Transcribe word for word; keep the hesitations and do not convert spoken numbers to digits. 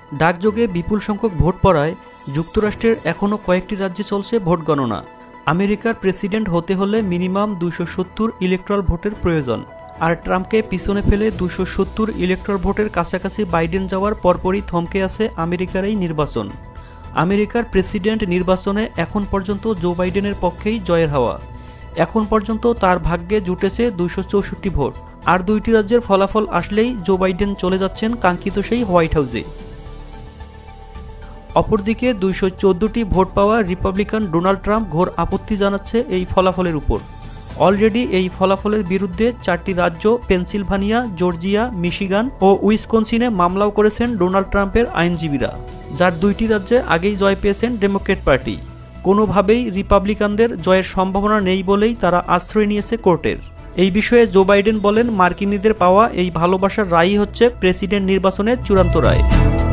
ডাকযোগে বিপুল সংখ্যক ভোট পড়ায় যুক্তরাষ্ট্রের এখনও কয়েকটি রাজ্যে চলছে ভোট গণনা। আমেরিকার প্রেসিডেন্ট হতে হলে মিনিমাম দুইশো সত্তর ইলেকট্রাল ভোটের প্রয়োজন, আর ট্রাম্পকে পিছনে ফেলে দুইশো সত্তর ইলেকট্রাল ভোটের কাছাকাছি বাইডেন যাওয়ার পরপরই থমকে আছে আমেরিকার এই নির্বাচন। আমেরিকার প্রেসিডেন্ট নির্বাচনে এখন পর্যন্ত জো বাইডেনের পক্ষেই জয়ের হাওয়া। এখন পর্যন্ত তার ভাগ্যে জুটেছে দুইশো চৌষট্টি ভোট, আর দুইটি রাজ্যের ফলাফল আসলেই জো বাইডেন চলে যাচ্ছেন কাঙ্ক্ষিত সেই হোয়াইট হাউসে। অপরদিকে দুইশো চোদ্দোটি ভোট পাওয়া রিপাবলিকান ডোনাল্ড ট্রাম্প ঘোর আপত্তি জানাচ্ছে এই ফলাফলের উপর। অলরেডি এই ফলাফলের বিরুদ্ধে চারটি রাজ্য পেনসিলভানিয়া, জর্জিয়া, মিশিগান ও উইসকনসিনে মামলাও করেছেন ডোনাল্ড ট্রাম্পের আইনজীবীরা, যার দুইটি রাজ্যে আগেই জয় পেয়েছেন ডেমোক্র্যাট পার্টি। কোনোভাবেই রিপাবলিকানদের জয়ের সম্ভাবনা নেই বলেই তারা আশ্রয় নিয়েছে কোর্টের। এই বিষয়ে জো বাইডেন বলেন, মার্কিনীদের পাওয়া এই ভালোবাসার রায়ই হচ্ছে প্রেসিডেন্ট নির্বাচনের চূড়ান্ত রায়।